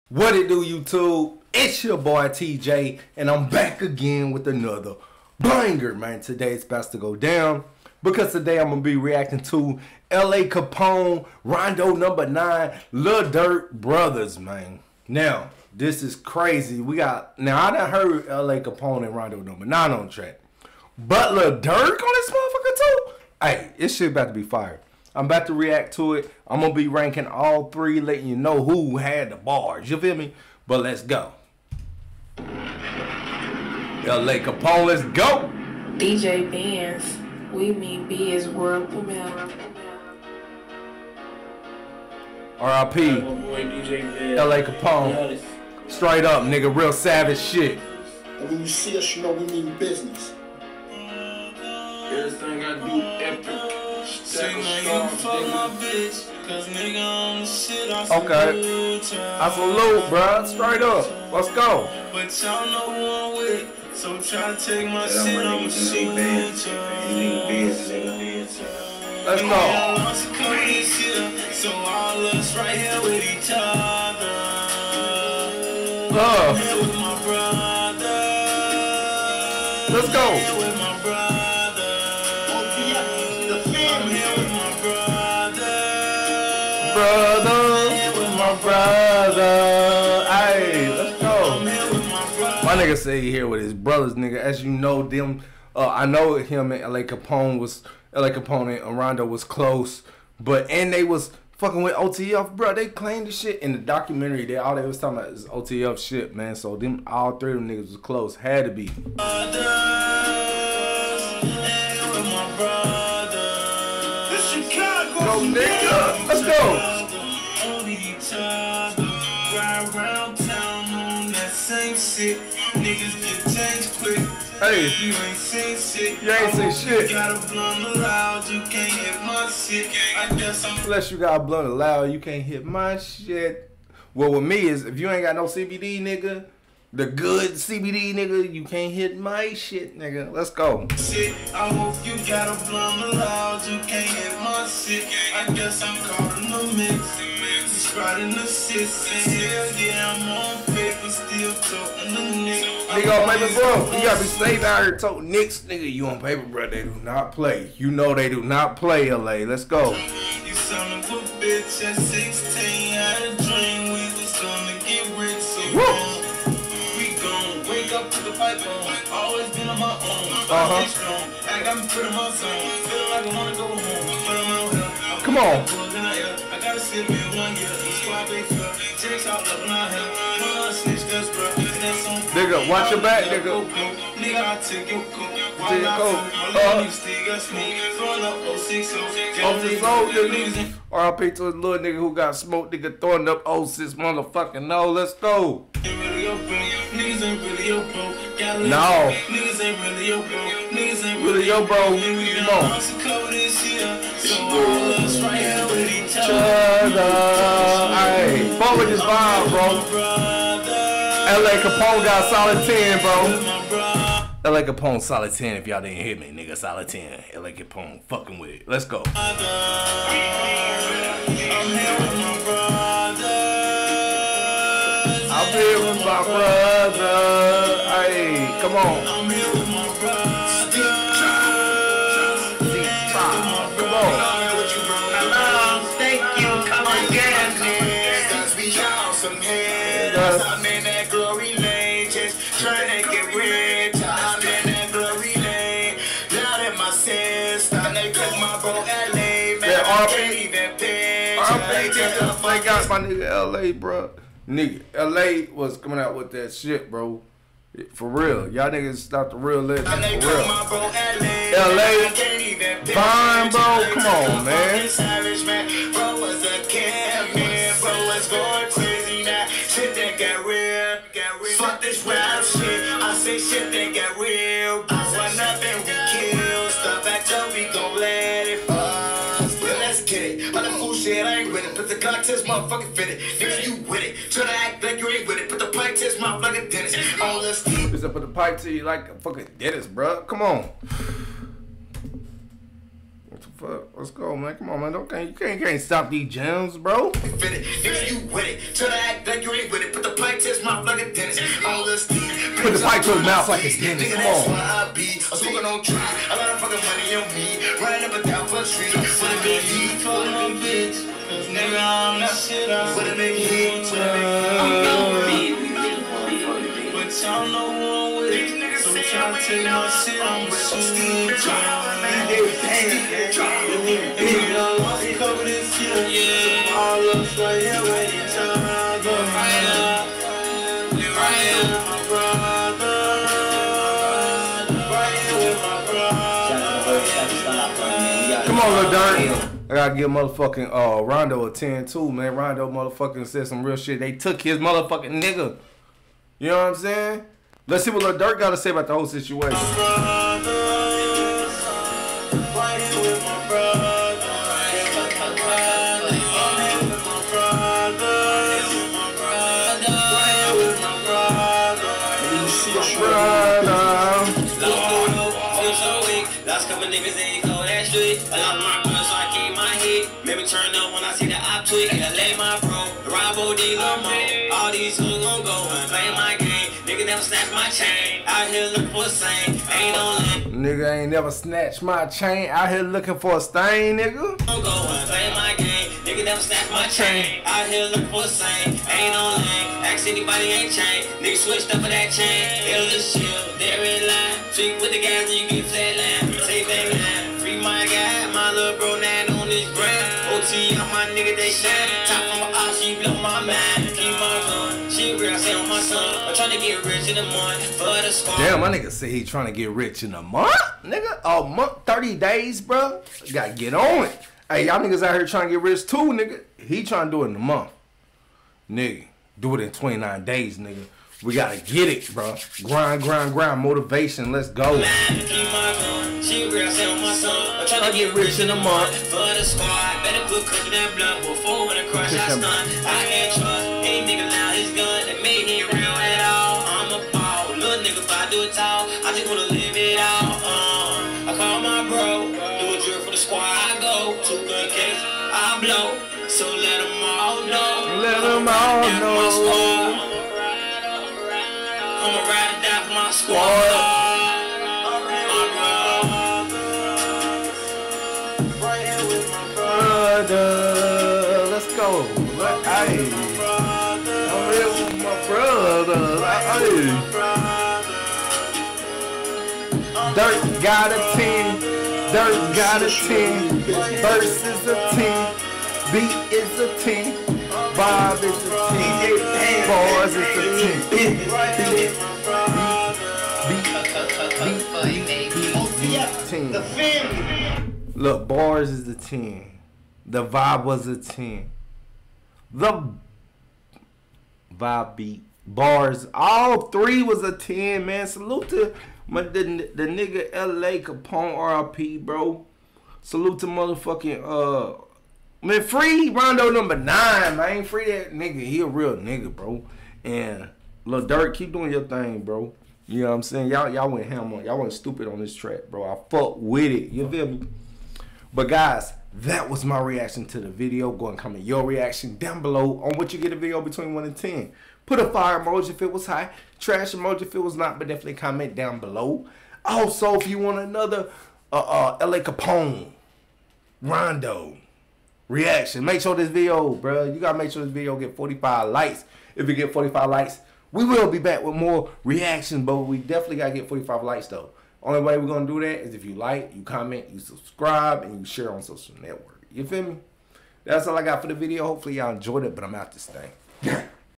What it do, YouTube? It's your boy TJ, and I'm back again with another banger, man. Today it's about to go down because today I'm gonna be reacting to LA Capone, Rondo number 9, Lil Durk brothers, man. Now this is crazy. I done heard LA Capone and Rondo number 9 on track, but Lil Durk on this motherfucker too. Hey, this shit about to be fire. I'm about to react to it. I'm going to be ranking all three, letting you know who had the bars. You feel me? But let's go. LA Capone, let's go. DJ Benz, we mean B is world premiere. R.I.P. LA Capone. Straight up, nigga. Real savage shit. And when you see us, you know we mean business. Everything I do epic. Okay. I salute, bruh. Straight up. Let's go. But y'all know who I'm with. So try to take my shit, I'ma shoot you. Let's go. So all us right here with each other. Love. I'm here with my brother. Let's go. I'm here with my brother. Brother, with my brother. Hey, let's go. My nigga say he here with his brothers, nigga. As you know, them, I know him and LA Capone and Rondo was close, and they was fucking with OTF, bro. They claimed the shit in the documentary. All they was talking about is OTF shit, man. So them, all three of them niggas was close. Had to be. Go, nigga. Let's go. Hey, you ain't seen shit. You ain't seen shit. Got a blunt loud, you can't hit my shit. I guess I'm unless you got a blunt loud, you can't hit my shit. Well, with me is if you ain't got no CBD, nigga, the good CBD, nigga, you can't hit my shit, nigga. Let's go. Shit, I hope you got a blunt loud, you can't hit my shit. I guess I'm caught in the mix. Riding the shit, yeah, I'm on paper, still talking the nigga. Nigga on paper, bro. You gotta be safe out here toting Knicks, nigga. You on paper, bro. They do not play. You know they do not play, LA. Let's go. You son of a bitch at 16. Had a dream we was gonna get rich. So we gon' wake up to the pipe on. Always been on my own. I got me put in my zone. Feel like I wanna go home. But I'm out here. Come on. I gotta sit me 1 year. Nigga, watch your back, nigga. Nigga, I take your coke. R.I.P. to his little nigga who got smoked, nigga throwing up 06 motherfucking no. Let's go. Niggas ain't really your bro. No. Niggas ain't really your bro. Niggas ain't really your bro. Come on. Hey, fuck with this vibe, bro. LA Capone got a solid 10, bro. LA Capone solid 10 if y'all didn't hear me, nigga. Solid 10. LA Capone fucking with it. Let's go. I'm here with my brother. I'm here with my brother. Hey, come on. I'm here with my brother. Come on. Thank you. Come on, get me. Cause we got some heads. I'm in that glory lane. Just trying to get rich. I'm in that glory lane. Now that my sins start to cook my bro LA. Man, I can't even picture. I got my nigga LA, bro. Nigga, LA was coming out with that shit, bro. For real. Y'all niggas stop the real legend. For real. LA, fine, bro. Come on, man. Bro was a kid, man. Bro was going crazy now. Shit that got real. Fuck this rap shit. I say shit that got real. Why nothing we kill. Stuff at you, we gon' let it buzz. Well, let's get it. All that fool shit, I ain't with it. Put the Glock test, motherfucking fit it. Nigga, you with it. Try to act like you ain't with it. Put the pipe test, motherfucking dentist. All this. Just put the pipe to you like a fucking dentist, bro. Come on. What the fuck? Let's go, man. Come on, man. You can't stop these gems, bro. If you with it, try to act like you ain't with it. Put the pipe to his mouth like a dentist. All this deep. Put the pipe to his mouth like a dentist. Come That's on. why I be. I'm smoking on tree. A lot of fucking money on me. Running up and down for the street. With a big heat for my bitch. Nigga, I'm not shit. With a big heat. I'm not beat. But y'all know who I'm with. So try to take my shit. I'm with Steve. Cover this shit. Yeah. All looks right here waiting till I go. Right here with my brother. Right here with my brother. Come on, Lil Durk. I gotta give motherfucking Rondo a 10 too, man. Rondo motherfucking said some real shit. They took his motherfucking nigga. You know what I'm saying? Let's see what Lil Durk gotta say about the whole situation. Last couple niggas ain't go that street. I lost my gun, so I keep my heat. Maybe turn up when I see the op tweet. I lay my bro, Robo D Lamo. All these hoods gon' go and play my game. Nigga never snatch my chain. Out here looking for a same. Ain't no lane. Nigga ain't never snatched my chain. Out here looking for a stain, nigga. Gon' go and play my game. Nigga never snatch my chain. Out here looking for a same. Ain't no lane. Ask anybody ain't chain. Nigga switched up for that chain. Hell this shit. There in line. Tweak with the gas and you get flat line. Say baby line. Free my guy. My little bro 9 on this brand. OT on my nigga they shine. Top from my eye, she blow my mind. Keep my gun. She real, I say on my son. I'm trying to get rich in the morning for the squad. Damn, my nigga say he trying to get rich in a month, nigga. A month, 30 days, bro. You gotta get on it. Hey, y'all niggas out here trying to get rich too, nigga. He trying to do it in a month. Nigga, do it in 29 days, nigga. We gotta get it, bro. Grind, grind, grind. Motivation. Let's go. She real, say on my son. I'm trying to get rich in a month for the squad. Better put cooking that blunt before when I crush I stun. I can't trust any nigga now his gun that made it real at all. I'm a ball, little nigga, if I do it tall, I just wanna live it out. I call my bro, do a drill for the squad. I go 2 gun case, I blow. So let them all know. Let them all know. I'ma ride and die for my squad. Let's go. Hey, I'm here with my brother. Hey. Durk got a 10. Durk got a 10. Verse is a 10. Beat is a 10. Bob is a 10. Bars is a 10. The family. Look, bars is a 10. The vibe was a 10. The vibe beat. Bars, all 3 was a 10, man. Salute to the nigga L.A. Capone RIP, bro. Salute to motherfucking, man, free Rondo number 9, man. Free that nigga. He a real nigga, bro. And Lil Durk, keep doing your thing, bro. You know what I'm saying? Y'all went ham on. Y'all went stupid on this track, bro. I fuck with it. You feel me? But guys, that was my reaction to the video. Go and comment your reaction down below on what you get a video between 1 and 10. Put a fire emoji if it was high. Trash emoji if it was not. But definitely comment down below. Also, if you want another L.A. Capone, Rondo reaction, make sure this video, bro. You gotta make sure this video get 45 likes. If it get 45 likes, we will be back with more reactions. But we definitely gotta get 45 likes though. Only way we're gonna do that is if you like, you comment, you subscribe, and you share on social network. You feel me? That's all I got for the video. Hopefully y'all enjoyed it, but I'm out this thing.